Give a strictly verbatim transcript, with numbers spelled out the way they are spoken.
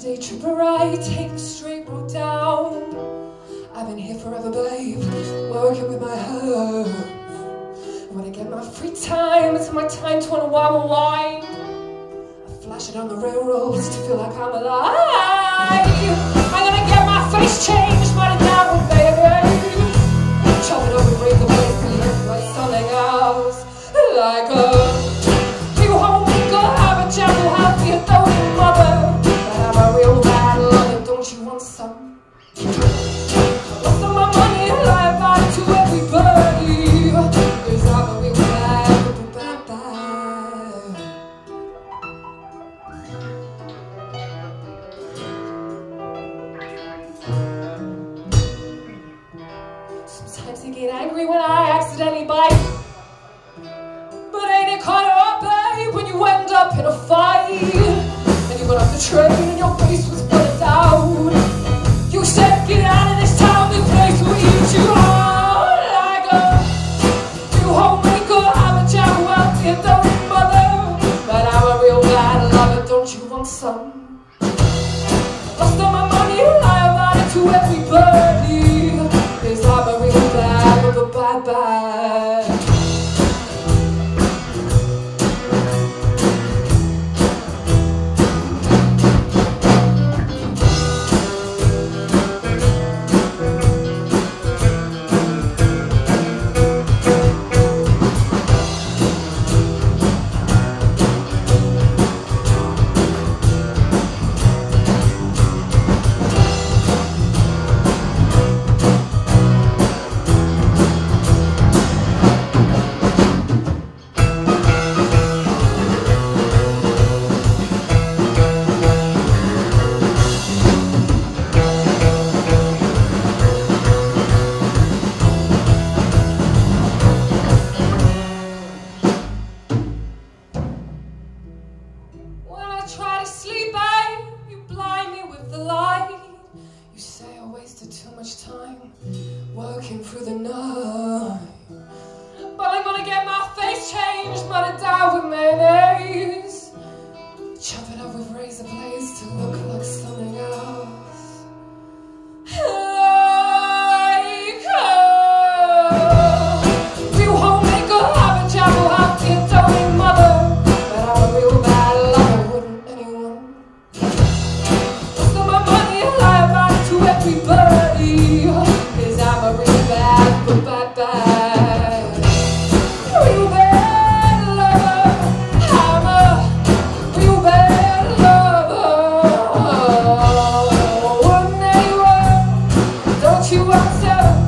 day trip right, take the straight road down. I've been here forever, babe, working with my heart. When I get my free time, it's my time to unwind, wine. I flash it on the railroads to feel like I'm alive. I'm gonna get my face changed, but it's not with baby. Chop it up and break the place and look like something else. Like a new homemaker, have a job, will have the adult mother. But I'm a real bad lover, don't you want some? Most of my money, I buy it to everybody. Cause I'm a real bad, bad, bad. Sometimes I get angry when I accidentally bite. But ain't it caught up, babe, when you end up in a fight? And you got off the train and your face was buttered down. You said, get out of this town, this place will eat you out. Like a new homemaker, I'm a jack wealthy adult mother. But I'm a real bad lover, don't you want some? Lost all my money, I about it to everybody. Cause I'm a real bad, but a bad, bad. Try to sleep, babe, you blind me with the light. You say I wasted too much time working through the night. But I'm gonna get my face changed, but I die with mayonnaise. Chop it up with razor blades to look like something else. Like a real homemaker, have a job, will have the adopting mother. But I'm a real bad lover. Everybody, cause I'm a real bad, but bad, bad. Real bad lover, I'm a real bad lover. Oh, one day, don't you want to?